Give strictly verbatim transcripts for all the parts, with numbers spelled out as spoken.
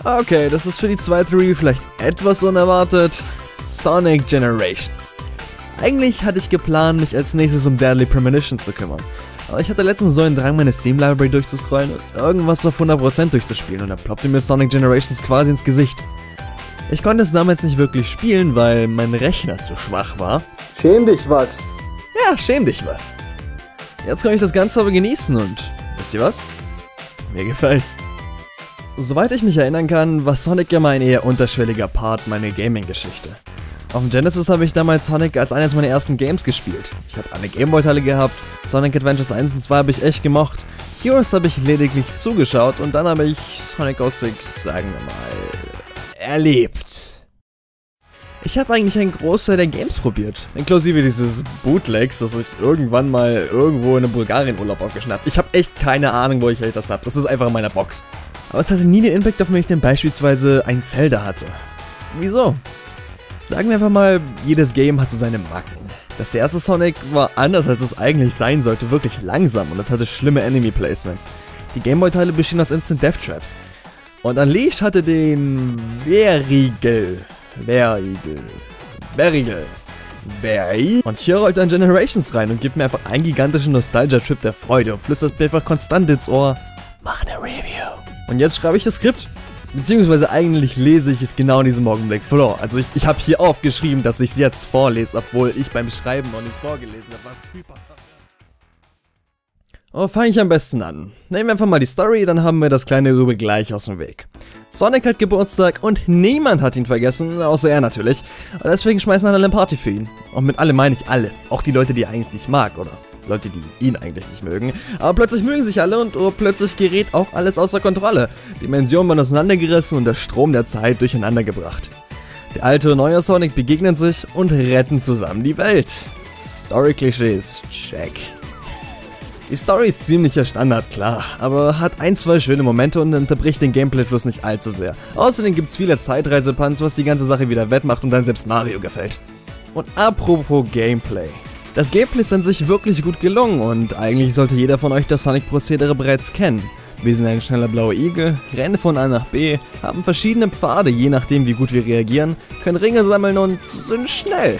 Okay, das ist für die zweite Review vielleicht etwas unerwartet. Sonic Generations. Eigentlich hatte ich geplant, mich als nächstes um Deadly Premonition zu kümmern. Aber ich hatte letztens so einen Drang, meine Steam Library durchzuscrollen und irgendwas auf hundert Prozent durchzuspielen und da ploppte mir Sonic Generations quasi ins Gesicht. Ich konnte es damals nicht wirklich spielen, weil mein Rechner zu schwach war. Schäm dich was. Ja, schäm dich was. Jetzt kann ich das Ganze aber genießen und wisst ihr was? Mir gefällt's. Soweit ich mich erinnern kann, war Sonic ja mal ein eher unterschwelliger Part meiner Gaming-Geschichte. Auf dem Genesis habe ich damals Sonic als eines meiner ersten Games gespielt. Ich habe alle Gameboy-Teile gehabt, Sonic Adventures eins und zwei habe ich echt gemocht, Heroes habe ich lediglich zugeschaut und dann habe ich Sonic null sechs, sagen wir mal, erlebt. Ich habe eigentlich einen Großteil der Games probiert, inklusive dieses Bootlegs, das ich irgendwann mal irgendwo in einem Bulgarien-Urlaub aufgeschnappt. Ich habe echt keine Ahnung, wo ich halt das habe, das ist einfach in meiner Box. Aber es hatte nie den Impact auf mich, den beispielsweise ein Zelda hatte. Wieso? Sagen wir einfach mal, jedes Game hat so seine Macken. Das erste Sonic war anders, als es eigentlich sein sollte, wirklich langsam und es hatte schlimme Enemy-Placements. Die Gameboy-Teile bestehen aus Instant Death Traps. Und Unleashed hatte den Wehrriegel. Wehrriegel. Wehrriegel. Wehrriegel. Und hier rollt dann Generations rein und gibt mir einfach einen gigantischen Nostalgia-Trip der Freude und flüstert mir einfach konstant ins Ohr: Mach eine Review. Und jetzt schreibe ich das Skript. Beziehungsweise eigentlich lese ich es genau in diesem Augenblick vor. Also ich, ich habe hier aufgeschrieben, dass ich es jetzt vorlese, obwohl ich beim Schreiben noch nicht vorgelesen habe, was hyper. Oh, fange ich am besten an. Nehmen wir einfach mal die Story, dann haben wir das kleine Rübe gleich aus dem Weg. Sonic hat Geburtstag und niemand hat ihn vergessen, außer er natürlich. Und deswegen schmeißen alle eine Party für ihn. Und mit alle meine ich alle, auch die Leute, die er eigentlich nicht mag, oder Leute, die ihn eigentlich nicht mögen. Aber plötzlich mögen sich alle und oh, plötzlich gerät auch alles außer Kontrolle. Dimensionen werden auseinandergerissen und der Strom der Zeit durcheinander gebracht. Der alte und neue Sonic begegnen sich und retten zusammen die Welt. Story-Klischees, check. Die Story ist ziemlicher Standard, klar, aber hat ein, zwei schöne Momente und unterbricht den Gameplay-Fluss nicht allzu sehr. Außerdem gibt es viele Zeitreisepunts, was die ganze Sache wieder wettmacht und dann selbst Mario gefällt. Und apropos Gameplay. Das Gameplay ist an sich wirklich gut gelungen und eigentlich sollte jeder von euch das Sonic-Prozedere bereits kennen. Wir sind ein schneller blauer Igel, rennen von A nach B, haben verschiedene Pfade, je nachdem wie gut wir reagieren, können Ringe sammeln und sind schnell.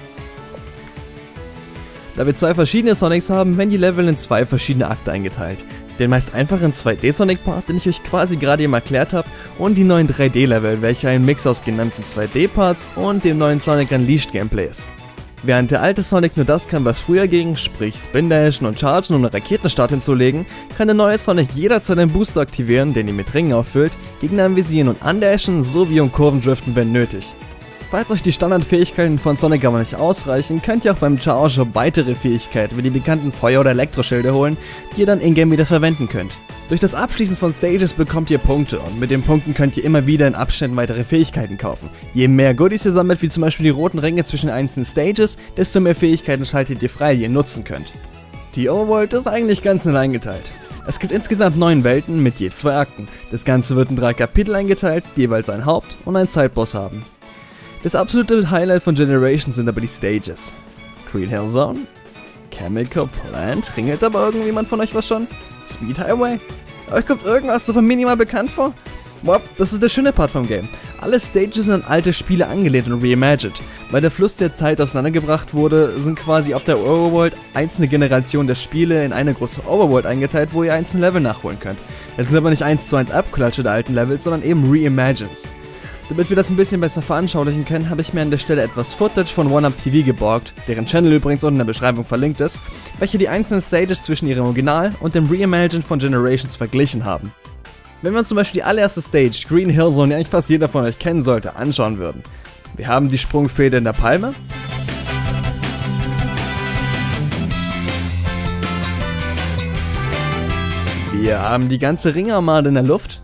Da wir zwei verschiedene Sonics haben, werden die Level in zwei verschiedene Akte eingeteilt. Den meist einfachen zwei D Sonic Part, den ich euch quasi gerade eben erklärt habe, und die neuen drei D Level, welche ein Mix aus genannten zwei D Parts und dem neuen Sonic Unleashed Gameplay ist. Während der alte Sonic nur das kann, was früher ging, sprich Spin Dashen und Chargen, um einen Raketenstart hinzulegen, kann der neue Sonic jederzeit einen Booster aktivieren, den ihn mit Ringen auffüllt, Gegner anvisieren und andashen sowie um Kurven driften, wenn nötig. Falls euch die Standardfähigkeiten von Sonic aber nicht ausreichen, könnt ihr auch beim Charge weitere Fähigkeiten wie die bekannten Feuer- oder Elektroschilde holen, die ihr dann in-game wieder verwenden könnt. Durch das Abschließen von Stages bekommt ihr Punkte und mit den Punkten könnt ihr immer wieder in Abständen weitere Fähigkeiten kaufen. Je mehr Goodies ihr sammelt, wie zum Beispiel die roten Ringe zwischen einzelnen Stages, desto mehr Fähigkeiten schaltet ihr frei, die ihr nutzen könnt. Die Overworld ist eigentlich ganz nett eingeteilt. Es gibt insgesamt neun Welten mit je zwei Akten. Das Ganze wird in drei Kapitel eingeteilt, die jeweils ein Haupt- und einen Sideboss haben. Das absolute Highlight von Generations sind aber die Stages. Green Hill Zone, Chemical Plant, ringelt aber irgendjemand von euch was schon? Speed Highway? Euch kommt irgendwas davon minimal bekannt vor? Boah, das ist der schöne Part vom Game. Alle Stages sind an alte Spiele angelehnt und reimagined. Weil der Fluss der Zeit auseinandergebracht wurde, sind quasi auf der Overworld einzelne Generationen der Spiele in eine große Overworld eingeteilt, wo ihr einzelne Level nachholen könnt. Es sind aber nicht eins zu eins Abklatsche der alten Levels, sondern eben Reimagines. Damit wir das ein bisschen besser veranschaulichen können, habe ich mir an der Stelle etwas Footage von OneUp T V geborgt, deren Channel übrigens unten in der Beschreibung verlinkt ist, welche die einzelnen Stages zwischen ihrem Original und dem Reimagine von Generations verglichen haben. Wenn wir uns zum Beispiel die allererste Stage, Green Hill Zone, die eigentlich fast jeder von euch kennen sollte, anschauen würden. Wir haben die Sprungfeder in der Palme. Wir haben die ganze Ringarmade in der Luft.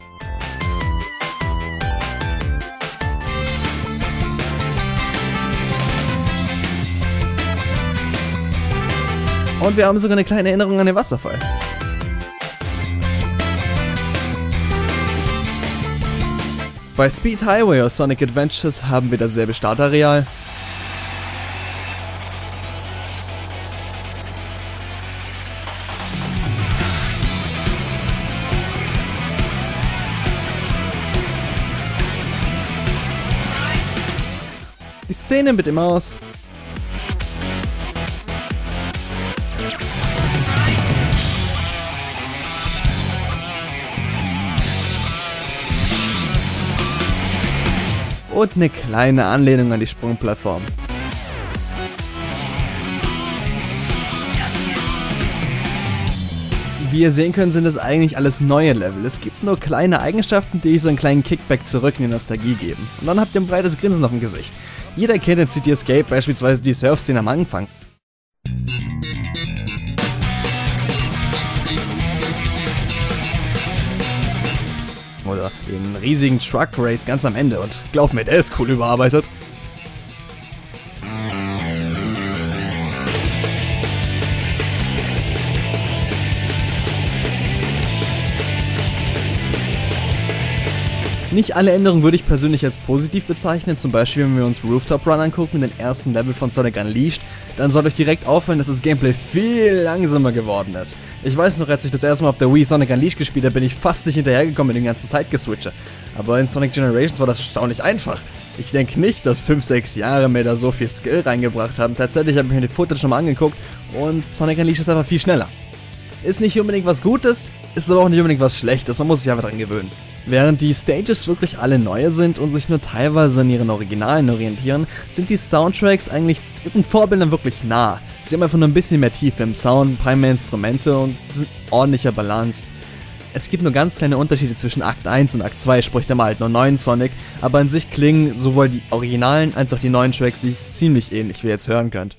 Und wir haben sogar eine kleine Erinnerung an den Wasserfall. Bei Speed Highway aus Sonic Adventures haben wir dasselbe Startareal. Die Szene mit dem Maus. Und eine kleine Anlehnung an die Sprungplattform. Wie ihr sehen könnt, sind das eigentlich alles neue Level. Es gibt nur kleine Eigenschaften, die euch so einen kleinen Kickback zurück in die Nostalgie geben. Und dann habt ihr ein breites Grinsen auf dem Gesicht. Jeder kennt in City Escape beispielsweise die Surf-Szene am Anfang. Oder den riesigen Truck Race ganz am Ende. Und glaubt mir, der ist cool überarbeitet. Nicht alle Änderungen würde ich persönlich als positiv bezeichnen, zum Beispiel wenn wir uns Rooftop Run angucken, den ersten Level von Sonic Unleashed, dann soll euch direkt auffallen, dass das Gameplay viel langsamer geworden ist. Ich weiß noch, als ich das erste Mal auf der Wii Sonic Unleashed gespielt habe, bin ich fast nicht hinterhergekommen mit dem ganzen Zeitgeswitcher. Aber in Sonic Generations war das erstaunlich einfach. Ich denke nicht, dass fünf, sechs Jahre mir da so viel Skill reingebracht haben. Tatsächlich habe ich mir die Footage schon mal angeguckt und Sonic Unleashed ist einfach viel schneller. Ist nicht unbedingt was Gutes, ist aber auch nicht unbedingt was Schlechtes, man muss sich einfach dran gewöhnen. Während die Stages wirklich alle neue sind und sich nur teilweise an ihren Originalen orientieren, sind die Soundtracks eigentlich ihren Vorbildern wirklich nah. Sie haben einfach nur ein bisschen mehr Tiefe im Sound, ein paar mehr Instrumente und sind ordentlicher balanced. Es gibt nur ganz kleine Unterschiede zwischen Akt eins und Akt zwei, sprich dem alten und neuen Sonic, aber an sich klingen sowohl die Originalen als auch die neuen Tracks sich ziemlich ähnlich, wie ihr jetzt hören könnt.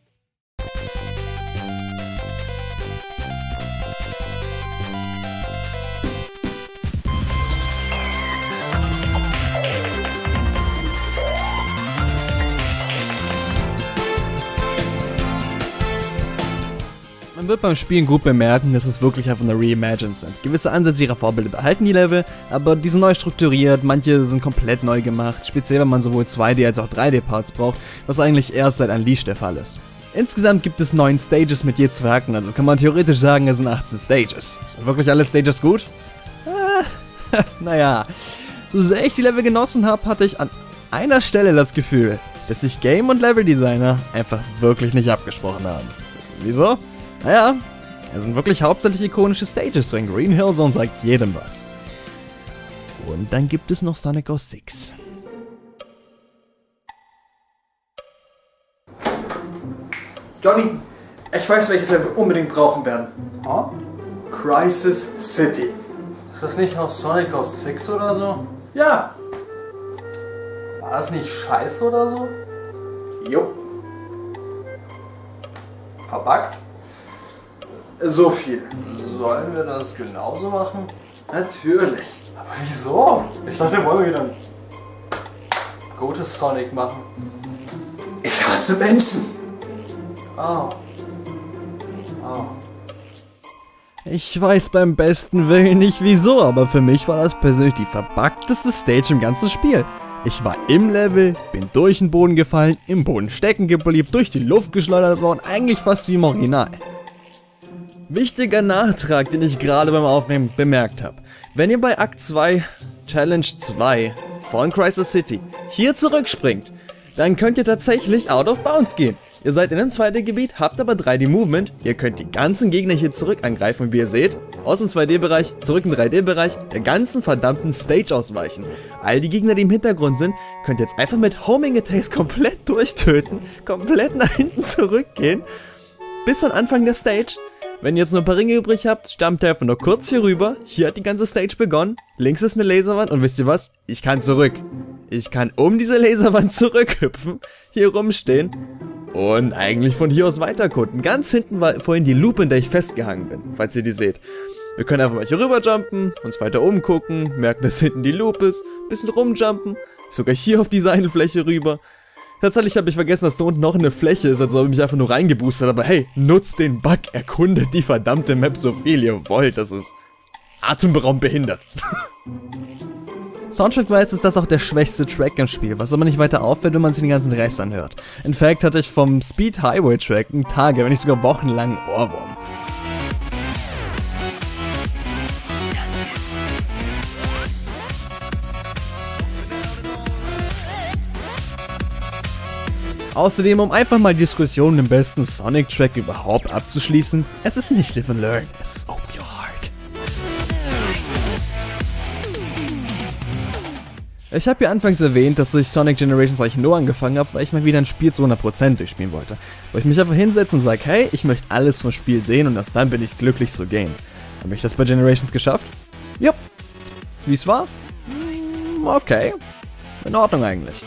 Man wird beim Spielen gut bemerken, dass es wirklich einfach nur Reimagined sind. Gewisse Ansätze ihrer Vorbilder behalten die Level, aber die sind neu strukturiert, manche sind komplett neu gemacht, speziell wenn man sowohl zwei D als auch drei D Parts braucht, was eigentlich erst seit Unleashed der Fall ist. Insgesamt gibt es neun Stages mit je zwei Akten, also kann man theoretisch sagen, es sind achtzehn Stages. Sind wirklich alle Stages gut? Ah, naja, so sehr ich die Level genossen habe, hatte ich an einer Stelle das Gefühl, dass sich Game- und Leveldesigner einfach wirklich nicht abgesprochen haben. Wieso? Naja, es sind wirklich hauptsächlich ikonische Stages drin. Green Hill Zone sagt jedem was. Und dann gibt es noch Sonic null sechs. Johnny, ich weiß, welches Level wir unbedingt brauchen werden. Oh? Crisis City. Ist das nicht aus Sonic null sechs oder so? Ja. War das nicht scheiße oder so? Jo. Verbuggt? So viel. Sollen wir das genauso machen? Natürlich. Aber wieso? Ich dachte, wir wollen wieder ein gutes Sonic machen. Ich hasse Menschen. Oh. Oh. Ich weiß beim besten Willen nicht wieso, aber für mich war das persönlich die verbugteste Stage im ganzen Spiel. Ich war im Level, bin durch den Boden gefallen, im Boden stecken geblieben, durch die Luft geschleudert worden, eigentlich fast wie im Original. Wichtiger Nachtrag, den ich gerade beim Aufnehmen bemerkt habe. Wenn ihr bei Akt zwei, Challenge zwei von Crisis City hier zurückspringt, dann könnt ihr tatsächlich out of bounds gehen. Ihr seid in einem zwei D Gebiet, habt aber drei D Movement, ihr könnt die ganzen Gegner hier zurück angreifen und wie ihr seht, aus dem zwei D Bereich, zurück im drei D Bereich, der ganzen verdammten Stage ausweichen. All die Gegner, die im Hintergrund sind, könnt ihr jetzt einfach mit Homing Attacks komplett durchtöten, komplett nach hinten zurückgehen, bis an Anfang der Stage. Wenn ihr jetzt nur ein paar Ringe übrig habt, stammt ihr einfach nur kurz hier rüber. Hier hat die ganze Stage begonnen. Links ist eine Laserwand und wisst ihr was? Ich kann zurück. Ich kann um diese Laserwand zurückhüpfen, hier rumstehen und eigentlich von hier aus weiterkunden. Ganz hinten war vorhin die Lupe, in der ich festgehangen bin, falls ihr die seht. Wir können einfach mal hier rüberjumpen, uns weiter umgucken, merken, dass hinten die Lupe ist, bisschen rumjumpen, sogar hier auf die Seitenfläche rüber. Tatsächlich habe ich vergessen, dass da unten noch eine Fläche ist, also habe ich mich einfach nur reingeboostet, aber hey, nutzt den Bug, erkundet die verdammte Map so viel ihr wollt, das ist atemberaubend behindert. Soundtrack-wise ist das auch der schwächste Track im Spiel, was aber nicht weiter auffällt, wenn man sich den ganzen Rest anhört. In fact hatte ich vom Speed Highway Track Tage, wenn nicht sogar wochenlang Ohrwurm. Außerdem, um einfach mal die Diskussion den besten Sonic-Track überhaupt abzuschließen, es ist nicht Live and Learn, es ist Open Your Heart. Ich habe ja anfangs erwähnt, dass ich Sonic Generations eigentlich nur angefangen habe, weil ich mal wieder ein Spiel zu hundert Prozent durchspielen wollte. Wo ich mich einfach hinsetze und sage, hey, ich möchte alles vom Spiel sehen und erst dann bin ich glücklich zu gehen. Habe ich das bei Generations geschafft? Jupp. Wie es war? Okay. In Ordnung eigentlich.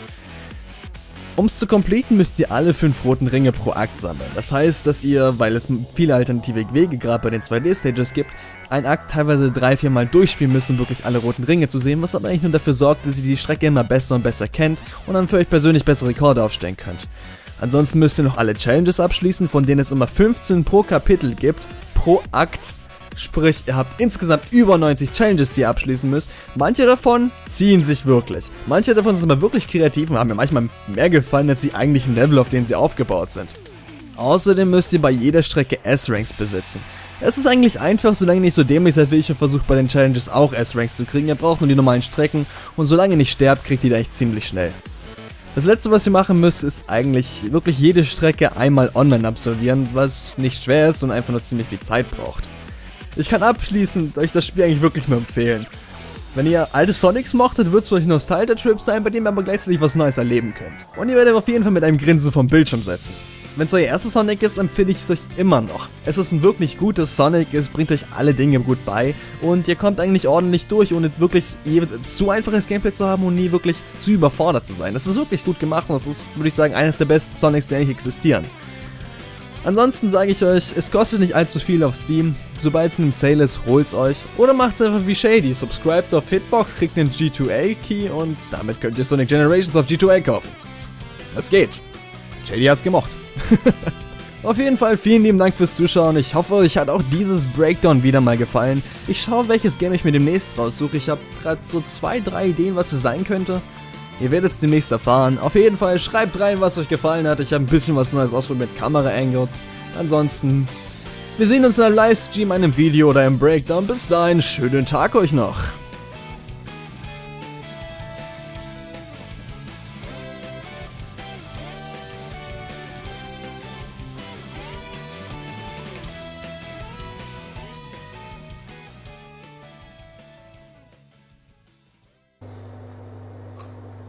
Um es zu completen, müsst ihr alle fünf roten Ringe pro Akt sammeln. Das heißt, dass ihr, weil es viele alternative Wege gerade bei den zwei D-Stages gibt, einen Akt teilweise drei, vier Mal durchspielen müsst, um wirklich alle roten Ringe zu sehen, was aber eigentlich nur dafür sorgt, dass ihr die Strecke immer besser und besser kennt und dann für euch persönlich bessere Rekorde aufstellen könnt. Ansonsten müsst ihr noch alle Challenges abschließen, von denen es immer fünfzehn pro Kapitel gibt, pro Akt. Sprich, ihr habt insgesamt über neunzig Challenges, die ihr abschließen müsst. Manche davon ziehen sich wirklich. Manche davon sind aber wirklich kreativ und haben mir manchmal mehr gefallen als die eigentlichen Level, auf denen sie aufgebaut sind. Außerdem müsst ihr bei jeder Strecke S-Ranks besitzen. Es ist eigentlich einfach, solange ihr nicht so dämlich seid wie ich und versucht bei den Challenges auch S-Ranks zu kriegen. Ihr braucht nur die normalen Strecken und solange ihr nicht sterbt, kriegt ihr da echt ziemlich schnell. Das letzte, was ihr machen müsst, ist eigentlich wirklich jede Strecke einmal online absolvieren, was nicht schwer ist und einfach nur ziemlich viel Zeit braucht. Ich kann abschließend euch das Spiel eigentlich wirklich nur empfehlen. Wenn ihr alte Sonics mochtet, wird es für euch ein Nostalgia-Trip sein, bei dem ihr aber gleichzeitig was Neues erleben könnt. Und ihr werdet auf jeden Fall mit einem Grinsen vom Bildschirm setzen. Wenn es euer erstes Sonic ist, empfehle ich es euch immer noch. Es ist ein wirklich gutes Sonic, es bringt euch alle Dinge gut bei und ihr kommt eigentlich ordentlich durch, ohne wirklich zu einfaches Gameplay zu haben und nie wirklich zu überfordert zu sein. Das ist wirklich gut gemacht und das ist, würde ich sagen, eines der besten Sonics, die eigentlich existieren. Ansonsten sage ich euch, es kostet nicht allzu viel auf Steam, sobald es in einem Sale ist, holt's euch. Oder macht's einfach wie Shady, subscribt auf Hitbox, kriegt den G zwei A Key und damit könnt ihr Sonic Generations auf G zwei A kaufen. Es geht. Shady hat's gemocht. Auf jeden Fall vielen lieben Dank fürs Zuschauen, ich hoffe euch hat auch dieses Breakdown wieder mal gefallen. Ich schaue, welches Game ich mir demnächst raussuche, ich habe gerade so zwei, drei Ideen, was es sein könnte. Ihr werdet es demnächst erfahren. Auf jeden Fall schreibt rein, was euch gefallen hat. Ich habe ein bisschen was Neues ausprobiert mit Kamera-Angles. Ansonsten, wir sehen uns in einem Livestream, einem Video oder im Breakdown. Bis dahin, schönen Tag euch noch.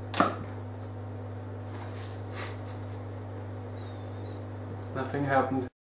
Nothing happened.